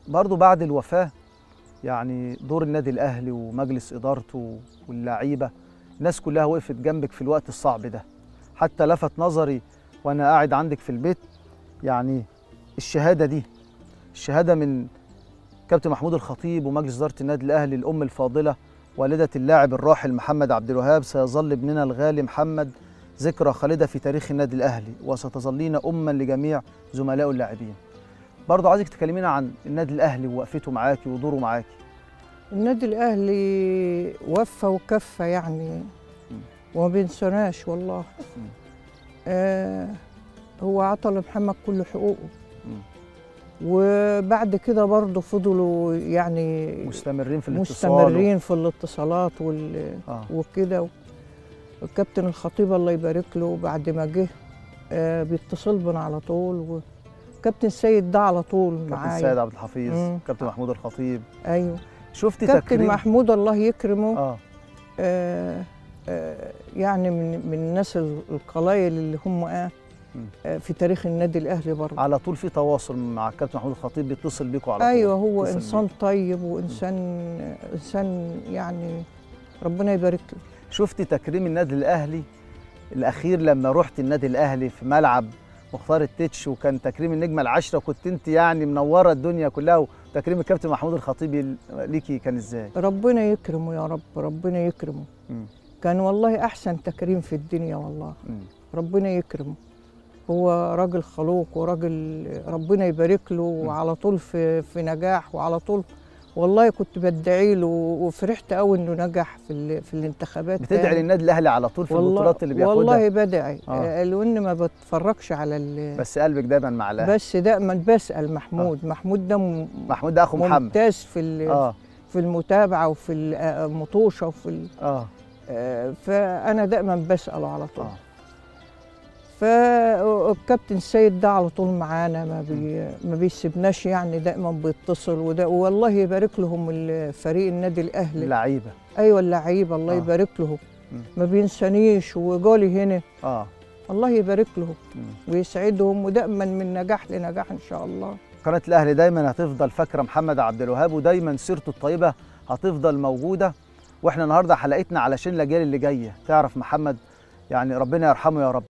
برضو بعد الوفاة يعني دور النادي الأهلي ومجلس إدارته واللعيبة، الناس كلها وقفت جنبك في الوقت الصعب ده. حتى لفت نظري وأنا قاعد عندك في البيت يعني الشهادة دي، الشهادة من كابتن محمود الخطيب ومجلس إدارة النادي الأهلي، الأم الفاضلة والدة اللاعب الراحل محمد عبد الوهاب: سيظل ابننا الغالي محمد ذكرى خالدة في تاريخ النادي الأهلي، وستظلين أما لجميع زملائه اللاعبين. برضه عايزك تكلمينا عن النادي الأهلي ووقفته معاكي ودوره معاكي. النادي الأهلي وفى وكفى يعني، وما بينسوناش والله. هو عطى لمحمد كل حقوقه، وبعد كده برضه فضلوا يعني مستمرين في الاتصالات وكده. والكابتن الخطيب الله يبارك له بعد ما جه بيتصل بنا على طول، وكابتن السيد ده على طول معايا، كابتن السيد عبد الحفيظ، كابتن محمود الخطيب. ايوه، شفتي كابتن تكريم محمود الله يكرمه. يعني من الناس القلايل اللي هم في تاريخ النادي الاهلي برضه. على طول في تواصل مع الكابتن محمود الخطيب، بيتصل بيكم على طول. ايوه، هو انسان طيب وانسان يعني ربنا يبارك له. شفتي تكريم النادي الاهلي الاخير لما رحت النادي الاهلي في ملعب مختار التتش، وكان تكريم النجمه العاشره، كنت انت يعني منوره الدنيا كلها، وتكريم الكابتن محمود الخطيب ليكي كان ازاي؟ ربنا يكرمه يا رب، ربنا يكرمه. كان والله احسن تكريم في الدنيا والله. ربنا يكرمه، هو راجل خلوق وراجل ربنا يبارك له، وعلى طول في نجاح، وعلى طول والله كنت بدعي له، وفرحت قوي انه نجح في الانتخابات. بتدعي للنادي الاهلي على طول في البطولات اللي بياخدها؟ والله بدعي، لان ما بتفرجش على بس قلبك دايما مع الاهلي. بس دايما بسال محمود. محمود ده اخو محمد، ممتاز في المتابعه وفي المطوشه وفي فانا دايما بساله على طول. فالكابتن السيد ده على طول معانا، ما بيسيبناش يعني، دائما بيتصل. والله يبارك لهم فريق النادي الاهلي، اللعيبه. ايوه اللعيبه، الله يبارك لهم. ما بينسانيش، وجالي هنا. الله يبارك لهم ويسعدهم، ودائما من نجاح لنجاح ان شاء الله. قناه الاهلي دايما هتفضل فاكره محمد عبد الوهاب، ودايما سيرته الطيبه هتفضل موجوده. واحنا النهارده حلقتنا علشان الاجيال اللي جايه تعرف محمد، يعني ربنا يرحمه يا رب.